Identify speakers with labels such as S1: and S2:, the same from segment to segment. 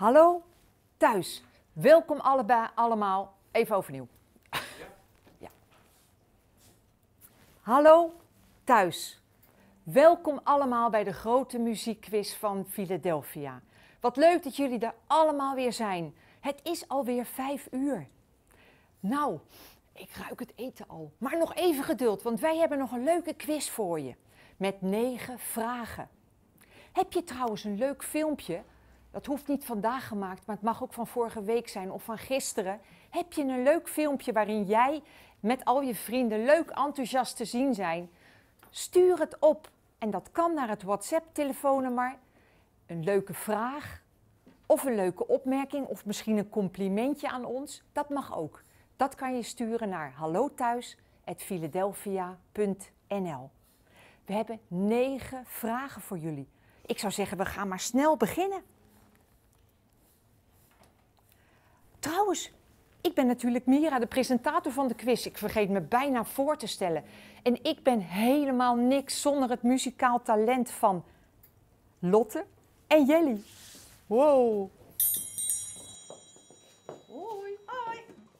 S1: Hallo, thuis. Welkom allemaal. Even overnieuw. Ja. Hallo, thuis. Welkom allemaal bij de grote muziekquiz van Philadelphia. Wat leuk dat jullie er allemaal weer zijn. Het is alweer 5 uur. Nou, ik ruik het eten al. Maar nog even geduld, want wij hebben nog een leuke quiz voor je. Met 9 vragen. Heb je trouwens een leuk filmpje? Dat hoeft niet vandaag gemaakt, maar het mag ook van vorige week zijn of van gisteren. Heb je een leuk filmpje waarin jij met al je vrienden leuk enthousiast te zien zijn? Stuur het op en dat kan naar het WhatsApp-telefoonnummer. Een leuke vraag of een leuke opmerking of misschien een complimentje aan ons. Dat mag ook. Dat kan je sturen naar hallothuis@philadelphia.nl. We hebben 9 vragen voor jullie. Ik zou zeggen, we gaan maar snel beginnen. Trouwens, ik ben natuurlijk Mira, de presentator van de quiz. Ik vergeet me bijna voor te stellen. En ik ben helemaal niks zonder het muzikaal talent van Lotte en Jelly. Wow.
S2: Hoi. Hoi.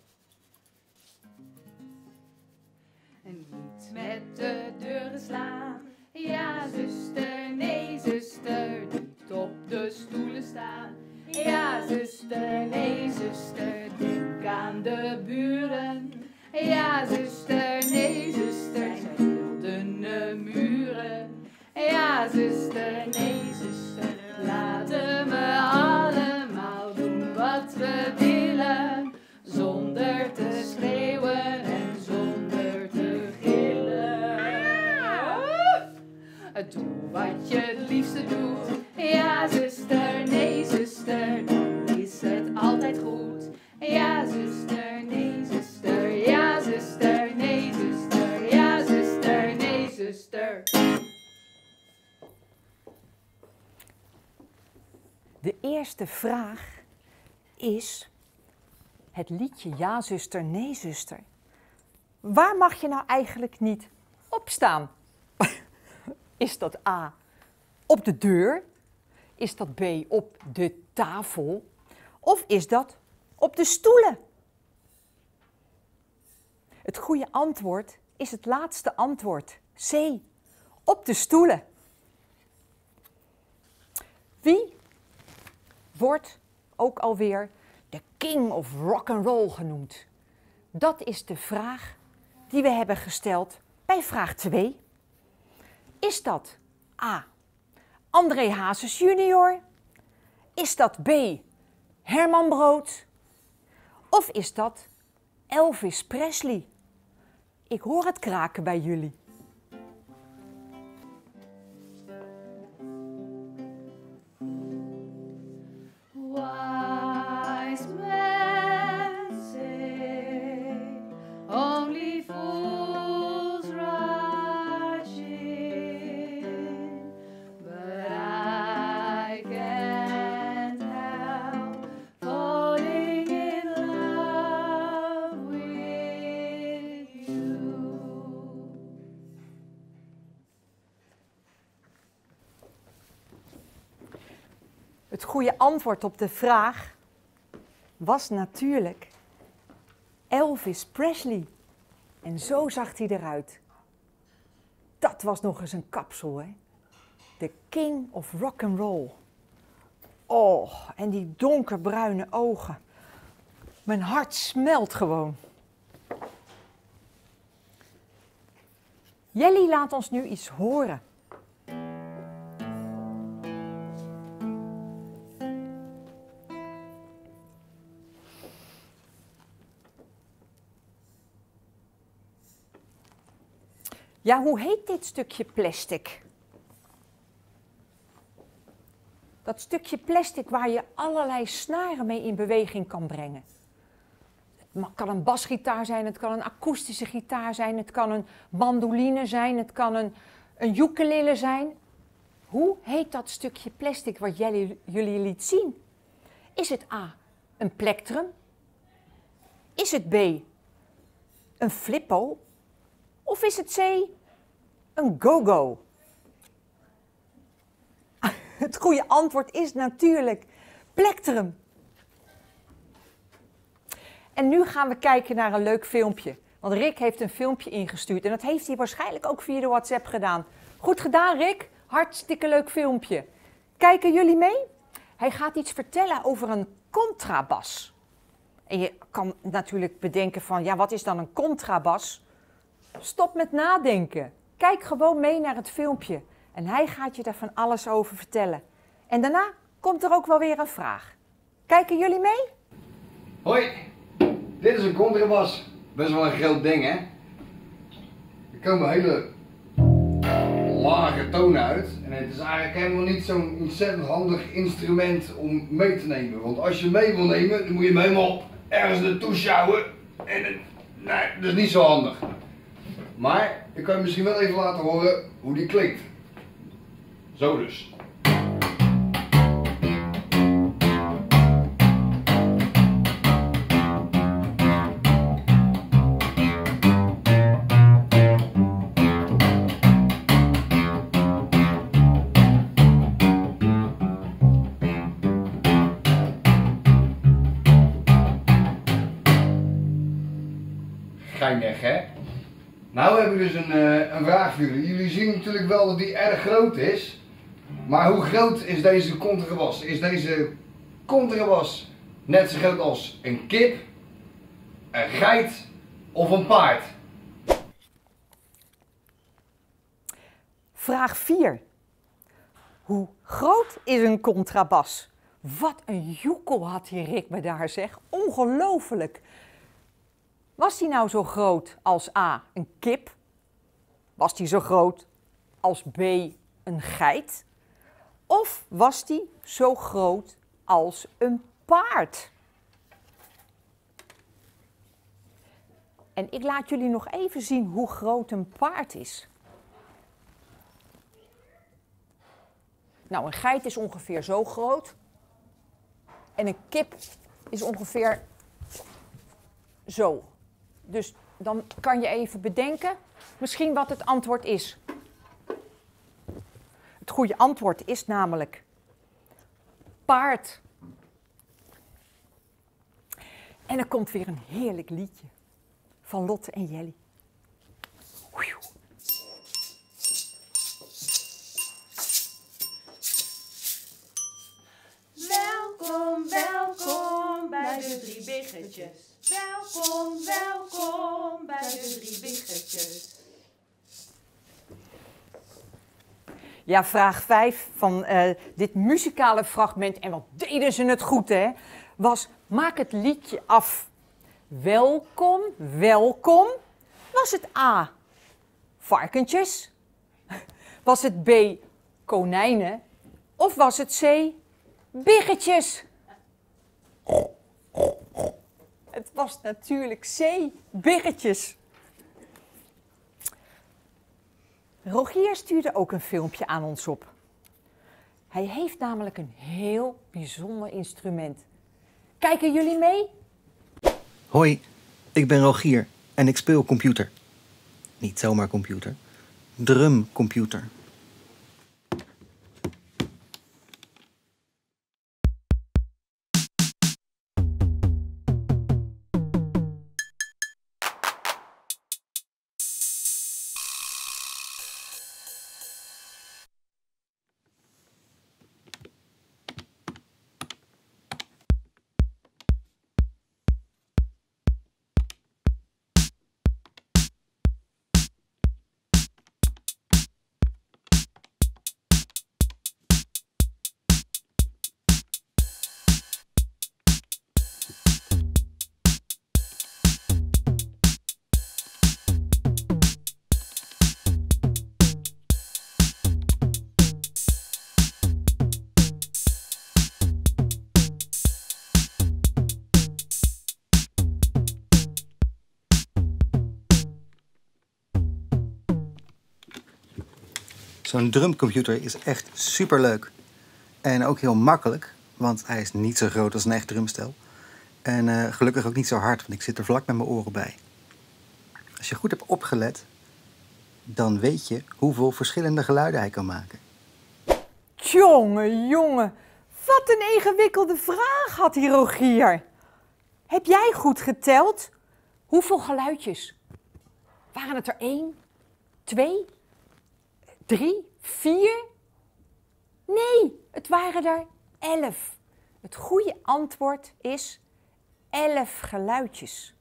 S2: En niet met de deuren slaan. Ja, zuster, nee, zuster. Niet op de stoelen staan. Ja, zuster, nee, zuster. Denk aan de buren. Ja, zuster, nee, zuster. Zij wilden muren. Ja, zuster, nee, zuster. Laten we allemaal doen wat we willen. Zonder te schreeuwen en zonder te gillen. Doe wat je het liefste doet. Ja, zuster, nee, zuster. Dan is het altijd goed. Ja, zuster, nee, zuster. Ja, zuster, nee, zuster. Ja, zuster, nee, zuster.
S1: De eerste vraag is het liedje Ja, zuster, nee, zuster. Waar mag je nou eigenlijk niet op staan? Is dat A, op de deur? Is dat B, op de tafel? Of is dat op de stoelen? Het goede antwoord is het laatste antwoord. C, op de stoelen. Wie wordt ook alweer de king of rock'n'roll genoemd? Dat is de vraag die we hebben gesteld bij vraag 2. Is dat A, André Hazes junior? Is dat B, Herman Brood? Of is dat Elvis Presley? Ik hoor het kraken bij jullie.
S2: Wise men say only fools rush in, but I can't help falling in love with you.
S1: Het goede antwoord op de vraag was natuurlijk Elvis Presley. En zo zag hij eruit. Dat was nog eens een kapsel, hè? De king of rock'n'roll. Oh, en die donkerbruine ogen. Mijn hart smelt gewoon. Jelly laat ons nu iets horen. Ja, hoe heet dit stukje plastic? Dat stukje plastic waar je allerlei snaren mee in beweging kan brengen. Het kan een basgitaar zijn, het kan een akoestische gitaar zijn, het kan een mandoline zijn, het kan een ukulele zijn. Hoe heet dat stukje plastic wat jullie liet zien? Is het A, een plektrum? Is het B, een flippo? Of is het C, een go-go? Het goede antwoord is natuurlijk plektrum. En nu gaan we kijken naar een leuk filmpje. Want Rick heeft een filmpje ingestuurd en dat heeft hij waarschijnlijk ook via de WhatsApp gedaan. Goed gedaan, Rick. Hartstikke leuk filmpje. Kijken jullie mee? Hij gaat iets vertellen over een contrabas. En je kan natuurlijk bedenken van, ja, wat is dan een contrabas? Stop met nadenken. Kijk gewoon mee naar het filmpje. En hij gaat je daar van alles over vertellen. En daarna komt er ook wel weer een vraag. Kijken jullie mee?
S3: Hoi, dit is een contrabas. Best wel een groot ding, hè? Er komen hele lage tonen uit. En het is eigenlijk helemaal niet zo'n ontzettend handig instrument om mee te nemen. Want als je mee wil nemen, dan moet je hem helemaal ergens naartoe sjouwen. En nee, dat is niet zo handig. Maar ik kan je misschien wel even laten horen hoe die klinkt. Zo dus. Geinig, hè? Nou heb ik dus een vraag voor jullie. Jullie zien natuurlijk wel dat die erg groot is. Maar hoe groot is deze contrabas? Is deze contrabas net zo groot als een kip, een geit of een paard?
S1: Vraag 4. Hoe groot is een contrabas? Wat een joekel had die Rick me daar, zeg. Ongelooflijk. Was die nou zo groot als A, een kip? Was die zo groot als B, een geit? Of was die zo groot als een paard? En ik laat jullie nog even zien hoe groot een paard is. Nou, een geit is ongeveer zo groot. En een kip is ongeveer zo. Dus dan kan je even bedenken, misschien wat het antwoord is. Het goede antwoord is namelijk paard. En er komt weer een heerlijk liedje van Lotte en Jelly.
S2: Welkom, welkom bij de drie biggetjes. Welkom, welkom bij de drie biggetjes.
S1: Ja, vraag 5 van dit muzikale fragment, en wat deden ze het goed, hè, was: maak het liedje af. Welkom, welkom. Was het A, varkentjes? Was het B, konijnen? Of was het C, biggetjes? Het was natuurlijk C, biggetjes. Rogier stuurde ook een filmpje aan ons op. Hij heeft namelijk een heel bijzonder instrument. Kijken jullie mee?
S4: Hoi, ik ben Rogier en ik speel computer. Niet zomaar computer, drumcomputer. Zo'n drumcomputer is echt superleuk. En ook heel makkelijk, want hij is niet zo groot als een echt drumstel. En gelukkig ook niet zo hard, want ik zit er vlak met mijn oren bij. Als je goed hebt opgelet, dan weet je hoeveel verschillende geluiden hij kan maken.
S1: Jongen, jongen. Wat een ingewikkelde vraag had die Rogier. Heb jij goed geteld? Hoeveel geluidjes? Waren het er 1, 2, 3, 4? Nee, het waren er 11. Het goede antwoord is 11 geluidjes.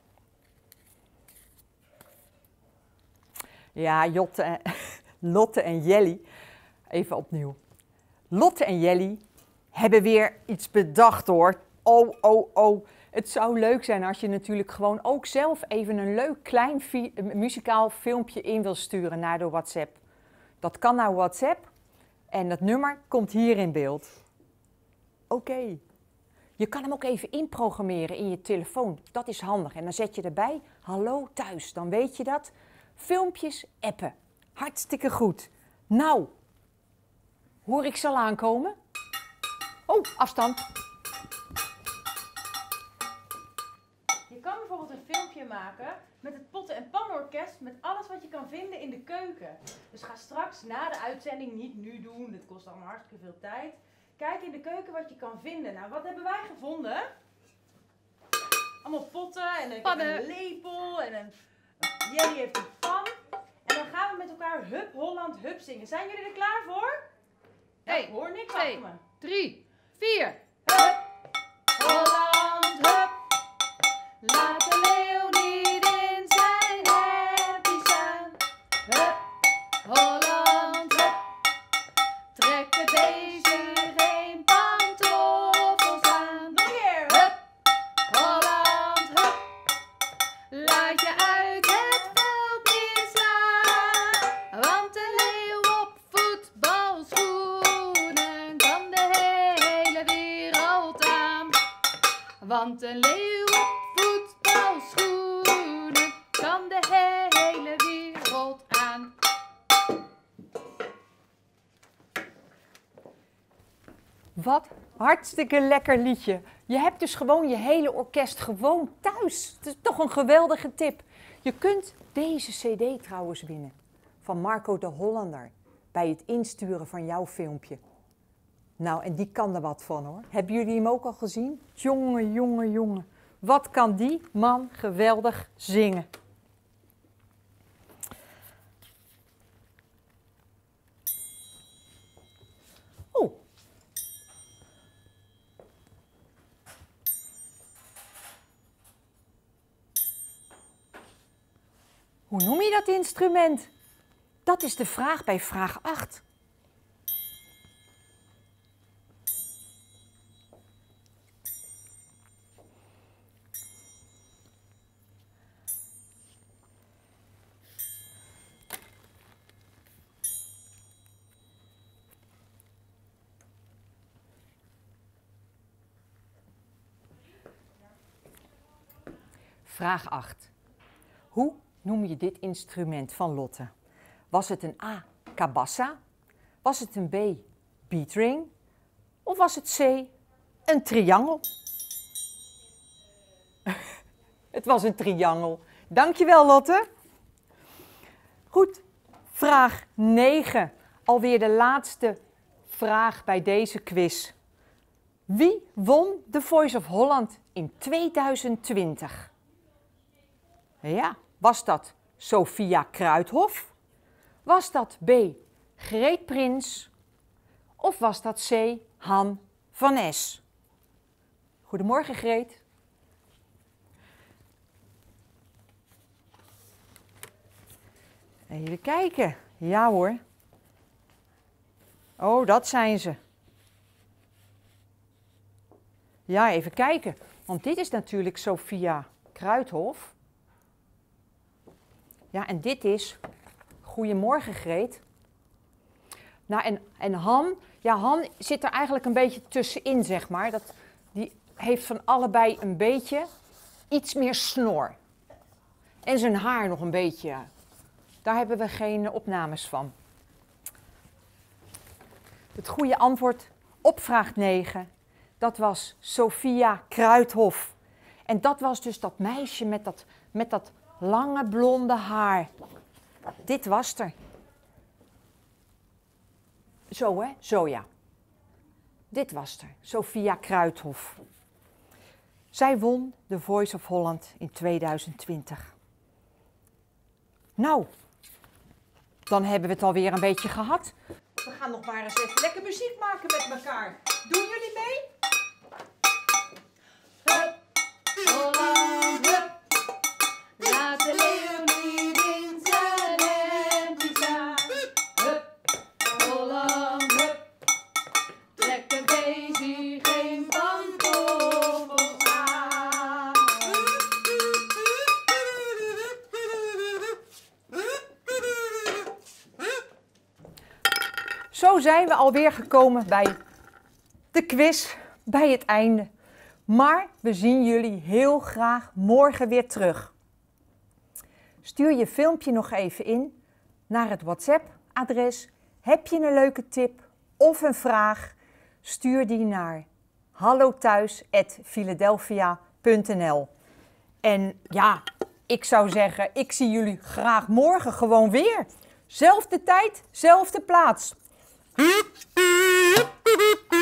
S1: Ja, Lotte en Jelly, even opnieuw. Lotte en Jelly hebben weer iets bedacht hoor. Oh. Het zou leuk zijn als je natuurlijk gewoon ook zelf even een leuk klein muzikaal filmpje in wil sturen naar de WhatsApp. Dat kan naar WhatsApp en dat nummer komt hier in beeld. Oké. Je kan hem ook even inprogrammeren in je telefoon. Dat is handig. En dan zet je erbij, hallo thuis. Dan weet je dat. Filmpjes appen. Hartstikke goed. Nou, hoor ik ze al aankomen? Oh, afstand.
S2: Je kan bijvoorbeeld een filmpje maken met het potten- en panorkest met alles wat je kan vinden in de keuken. Dus ga straks na de uitzending, niet nu doen, dit kost allemaal hartstikke veel tijd. Kijk in de keuken wat je kan vinden. Nou, wat hebben wij gevonden? Allemaal potten en een lepel en een Jelly heeft een pan. En dan gaan we met elkaar Hup Holland Hup zingen. Zijn jullie er klaar voor? Ja, ik hoor niks achter me.
S5: 3, 4.
S2: Hup Holland Hup. Laat de leeuw niet in zijn hempie staan. Hup Holland Hup. Trek de deze geen pantoffels aan. Nog een keer. Hup Holland Hup. Laat je uit het veld niet slaan. Want de leeuw op voetbalschoenen kan de hele wereld aan. Want een leeuw op voetbalschoenen kan de hele wereld aan.
S1: Wat hartstikke lekker liedje. Je hebt dus gewoon je hele orkest gewoon thuis. Het is toch een geweldige tip. Je kunt deze cd trouwens winnen van Marco de Hollander bij het insturen van jouw filmpje. Nou, en die kan er wat van hoor. Hebben jullie hem ook al gezien? Jongen. Wat kan die man geweldig zingen. Oh. Hoe noem je dat instrument? Dat is de vraag bij vraag 8. Vraag 8. Hoe noem je dit instrument van Lotte? Was het een A, kabassa? Was het een B, beatring? Of was het C, een triangel? Het was een triangel. Dankjewel Lotte. Goed, vraag 9. Alweer de laatste vraag bij deze quiz. Wie won The Voice of Holland in 2020? Ja, was dat Sophia Kruithof? Was dat B, Greet Prins? Of was dat C, Han van Es? Goedemorgen Greet. Even kijken. Ja hoor. Oh, dat zijn ze. Ja, even kijken. Want dit is natuurlijk Sophia Kruithof. Ja, en dit is Goedemorgen Greet. Nou, en Han, ja, Han zit er eigenlijk een beetje tussenin, zeg maar. Die heeft van allebei een beetje iets meer snor. En zijn haar nog een beetje. Daar hebben we geen opnames van. Het goede antwoord op vraag 9, dat was Sophia Kruithof. En dat was dus dat meisje met dat lange blonde haar. Dit was er. Zo hè, zo ja. dit was er, Sophia Kruithof. Zij won The Voice of Holland in 2020. Nou, dan hebben we het alweer een beetje gehad. We gaan nog maar eens even lekker muziek maken met elkaar. Doen jullie mee?
S2: Hup, Holland, hup. Laat de leeuw niet in zijn hemdje staan. Hup, Holland, hup. Lekker deze geen pantoffels aan.
S1: Zo zijn we alweer gekomen bij de quiz, bij het einde. Maar we zien jullie heel graag morgen weer terug. Stuur je filmpje nog even in naar het WhatsApp-adres. Heb je een leuke tip of een vraag? Stuur die naar hallothuis@philadelphia.nl. En ja, ik zou zeggen, ik zie jullie graag morgen gewoon weer. Zelfde tijd, zelfde plaats.